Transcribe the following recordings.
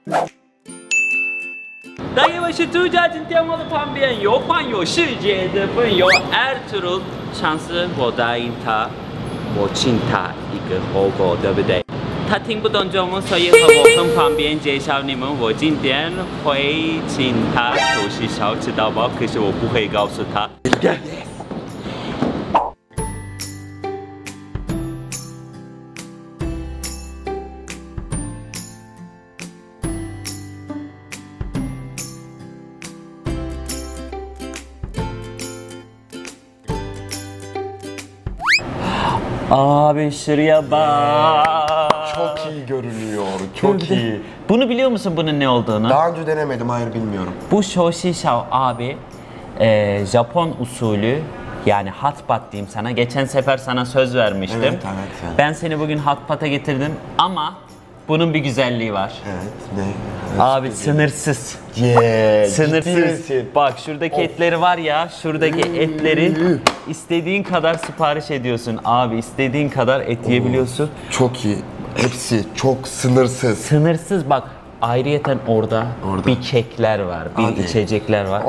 大家我是朱家今天我的旁边有环游世界的朋友 Ertuğrul， 上次我答应他，我请他一个火锅，对不对？他听不懂中文，所以和我很方便介绍你们。我今天会请他熟悉小吃到饱，可是我不会告诉他。Abi şuraya bak. Çok iyi görünüyor, çok iyi. Bunu biliyor musun bunun ne olduğunu? Daha önce denemedim, hayır bilmiyorum. Bu shoshishao abi Japon usulü yani hot pot diyeyim sana. Geçen sefer sana söz vermiştim. Evet. Ben seni bugün hot pot'a getirdim ama bunun bir güzelliği var. Evet, ne? Abi sınırsız. Sınırsız. Bak şuradaki etleri var ya, şuradaki etleri istediğin kadar sipariş ediyorsun. Abi istediğin kadar et yiyebiliyorsun. Çok iyi. Hepsi çok sınırsız. Sınırsız bak. Ayrıyeten orada bir kekler var, bir içecekler var.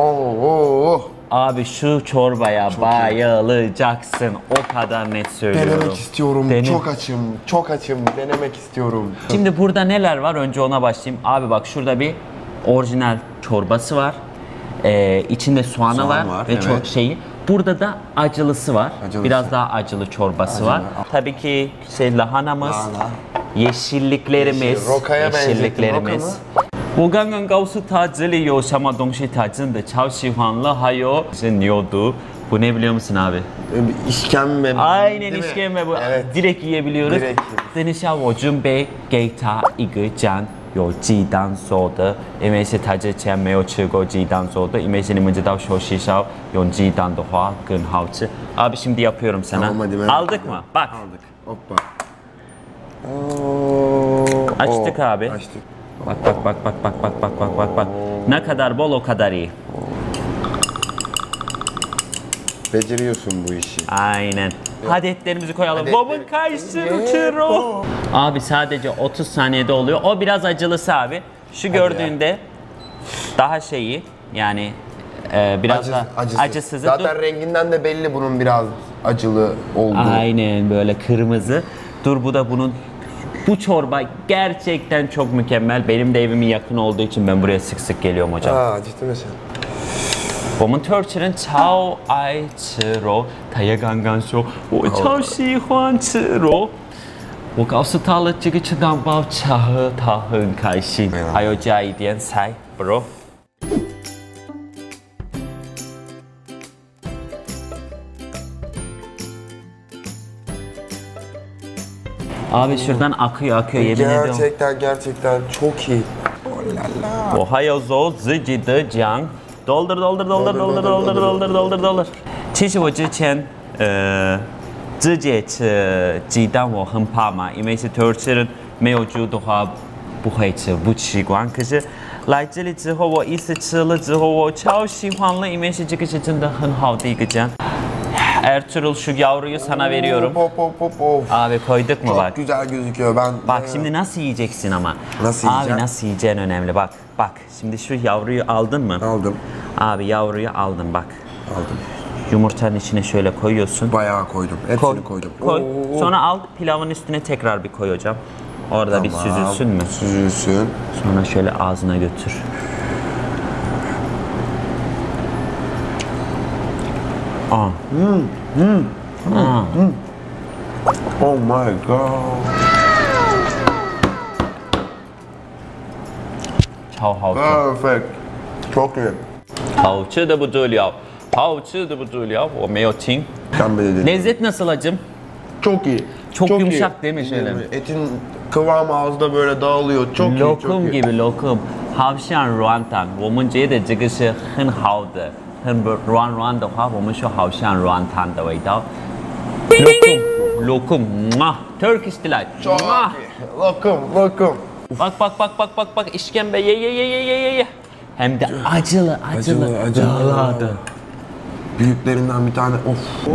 Abi şu çorbaya bayılacaksın. O kadar net söylüyorum. Denemek istiyorum. Çok açım. Denemek istiyorum. Şimdi burada neler var? Önce ona başlayayım. Abi bak şurada bir orijinal çorbası var. İçinde soğanı var ve evet. şeyi. Burada da acılısı var. Acılısı. Biraz daha acılı çorbası var. Tabii ki lahanamız, yeşilliklerimiz, Rokaya yeşilliklerimiz. 我刚刚告诉他这里有什么东西，他真的超喜欢了。还有是牛肚，bu ne biliyor musun abi? İşkembe. Aynen işkembe bu. Evet. Direkt yiyebiliyoruz. Direkt. 等一下我准备给他一个酱，有鸡蛋做的，因为是他之前没有吃过鸡蛋做的，因为是你们知道寿喜烧用鸡蛋的话更好吃。Abi şimdi yapıyorum sana. Tamam, hadi merak Aldık ettim. mı? Bak. Aldık. Hoppa. Açtık abi. Açtık. Bak. Ne kadar bol o kadar iyi. Beceriyorsun bu işi. Aynen. Hadi etlerimizi koyalım. Bobun kaysırı. Abi sadece 30 saniyede oluyor. O biraz acılısı abi. Şu gördüğünde daha şeyi yani biraz da acısızı. Zaten renginden de belli bunun biraz acılı olduğu. Aynen böyle kırmızı. Dur bu da bunun. Bu çorba gerçekten çok mükemmel. Benim de evimin yakın olduğu için ben buraya sık sık geliyorum hocam. Ciddi misin? 我们土耳其人超爱吃肉，他也刚刚说我超喜欢吃肉。我告诉他了这个吃蛋包茶喝，他很开心。还有加一点菜 ，bro。Abi şuradan akıyor yemin ediyorum. Gerçekten çok iyi. Oh la la. 我还有肉自己的酱。doldur. 其实我之前直接吃鸡蛋我很怕嘛，因为是土耳其人没有猪的话不会吃不习惯。可是来这里之后我一次吃了之后我超喜欢了，因为是这个是真的很好的一个酱。Ertuğrul şu yavruyu sana veriyorum. Abi koyduk mu bak? Çok güzel gözüküyor. Bak şimdi nasıl yiyeceksin ama? Nasıl yiyeceğim? Abi nasıl yiyeceğin önemli. Bak şimdi şu yavruyu aldın mı? Aldım. Abi yavruyu aldın bak. Aldım. Yumurtanın içine şöyle koyuyorsun. Bayağı koydum. Hepsini koydum. Koy. Sonra al pilavın üstüne tekrar bir koy hocam. Orada bir süzülsün mü? Süzülsün. Sonra şöyle ağzına götür. Oh my god. 超好吃。 Perfect. Çok iyi. 好吃的不得了，好吃的不得了，我没有听。 Lezzet nasıl acım? Çok iyi. Çok yumuşak değil mi şöyle? Etin kıvamı ağızda böyle dağılıyor. Çok iyi. Lokum gibi lokum，好像软糖。我们觉得这个是很好的，很软的话，我们说好像软糖的味道。lokum， Turkish delight。 Çok iyi. Lokum. Bak işkembe ye. Hem de acılı. Dağlardı. Büyüklerinden bir tane. Of.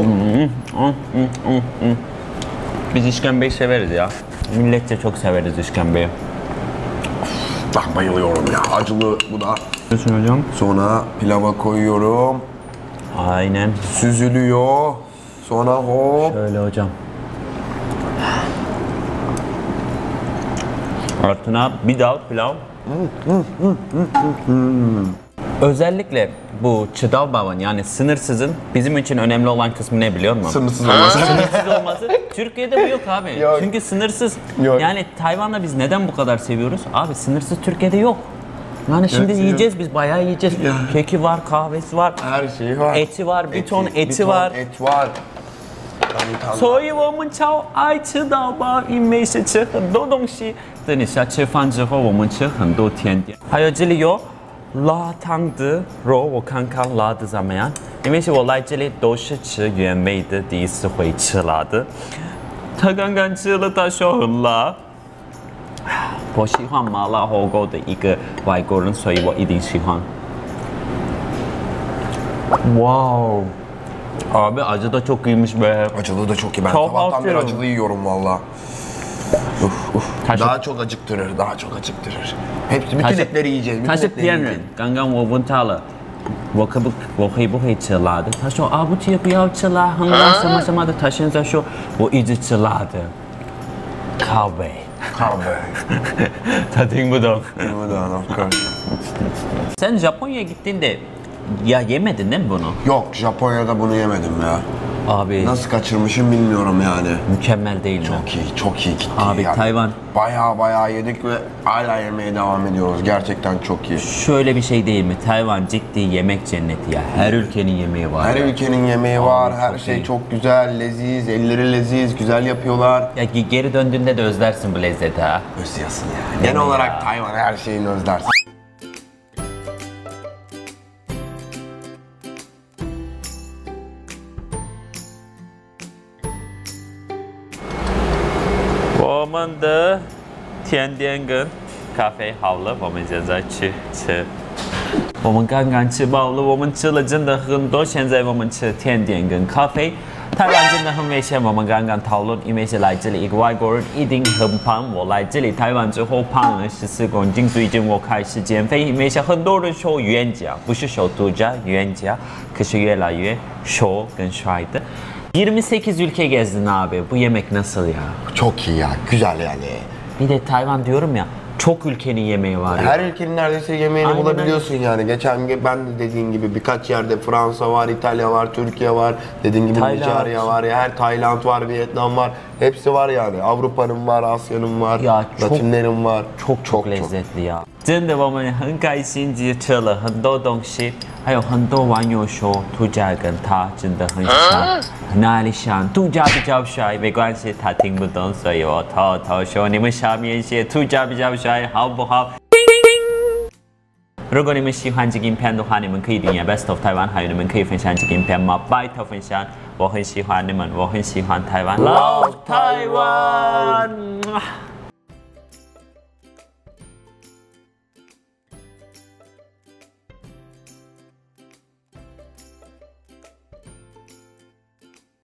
Biz işkembeyi severiz ya. Milletçe çok severiz işkembeyi. Ben bayılıyorum ya. Acılı bu da. Diyorsun hocam. Sonra pilava koyuyorum. Aynen. Süzülüyor. Sonra hop. Şöyle hocam. Altına bir dal pilav. Özellikle bu çıdal bavan yani sınırsızın bizim için önemli olan kısmı ne biliyor musun? Sınırsız olması. Sınırsız olması. Türkiye'de bu yok abi. Yok. Çünkü sınırsız. Yok. Yani Tayvan'da biz neden bu kadar seviyoruz? Abi sınırsız Türkiye'de yok. Yani şimdi Evet, yiyeceğiz biz bayağı yiyeceğiz. Ya. Keki var, kahvesi var. Her şey var. Eti var, bir ton eti var. Et var. 所以我们超爱吃到饱，因为是吃很多东西。等一下吃饭之后，我们吃很多甜点。还有这里有辣汤的肉，我看看辣的怎么样？因为是我来这里都是吃原味的，第一次会吃辣的。他刚刚吃了，他说很辣。我喜欢麻辣火锅的一个外国人，所以我一定喜欢。Wow. Abi acı da çok iyiymiş be. Acılı da çok iyi. Ben Çok sabahtan beri atıyorum. acılı yiyorum valla. Kaşık- Daha çok acıktırır, daha çok acıktırır. Hepsi, bütün Kaşık- etleri yiyeceğiz. Bütün 他是 etleri 骗人 yiyeceğiz.。 刚刚我问他了，我可以不可以吃辣的？他说啊，不不要吃辣，很辣什么什么的。他现在说我一直吃辣的，靠北， Kahve. 他听不懂。 Yemeden, of course. Sen Japonya'ya gittiğinde ya yemedin değil mi bunu? Yok, Japonya'da bunu yemedim ya. Abi Nasıl kaçırmışım bilmiyorum yani. mükemmel değil mi? Çok iyi gitti Abi ya. Tayvan Baya yedik ve hala yemeye devam ediyoruz. Gerçekten çok iyi. şöyle bir şey değil mi? Tayvan ciddi yemek cenneti ya. Her ülkenin yemeği var. Her ülkenin yemeği var, her çok şey iyi. çok güzel, leziz, elleri leziz, güzel yapıyorlar. Ya geri döndüğünde de özlersin bu lezzeti ha. Özlüyorsun yani. Değil Genel mi olarak ya? Tayvan her şeyini özlersin. "我们的甜点跟咖啡好了，我们现在去吃。我们刚刚吃饱了，我们吃了真的很多。现在我们吃甜点跟咖啡。台湾真的很危险，我们刚刚讨论，因为是来这里一个外国人一定很胖。我来这里台湾之后胖了14公斤，最近我开始减肥，因为是很多人说冤家，不是说度假冤家，可是越来越瘦跟帅的。28 ülke gezdin abi. Bu yemek nasıl ya? Çok iyi ya, güzel yani. Bir de Tayvan diyorum ya, çok ülkenin yemeği var ya. Her ülkenin neredeyse yemeğini Aynen bulabiliyorsun yani. Geçen gün ben de dediğin gibi birkaç yerde Fransa var, İtalya var, Türkiye var. Dediğin gibi Tayland. Nijerya var ya, her Tayland var, Vietnam var. Hepsi var yani. Avrupa'nın var, Asya'nın var, Ya çok- Latinlerin var. çok lezzetli呀！真的，我们很开心，吃了很多东西，还有很多网友说度假跟他真的很像，哪里像？度假比较帅，没关系，他听不懂，所以我偷偷说你们下面写度假比较帅，好不好？如果你们喜欢这个影片的话，你们可以订阅 Best of Taiwan，还有你们可以分享这个影片吗？拜托分享，我很喜欢你们，我很喜欢台湾，老台湾。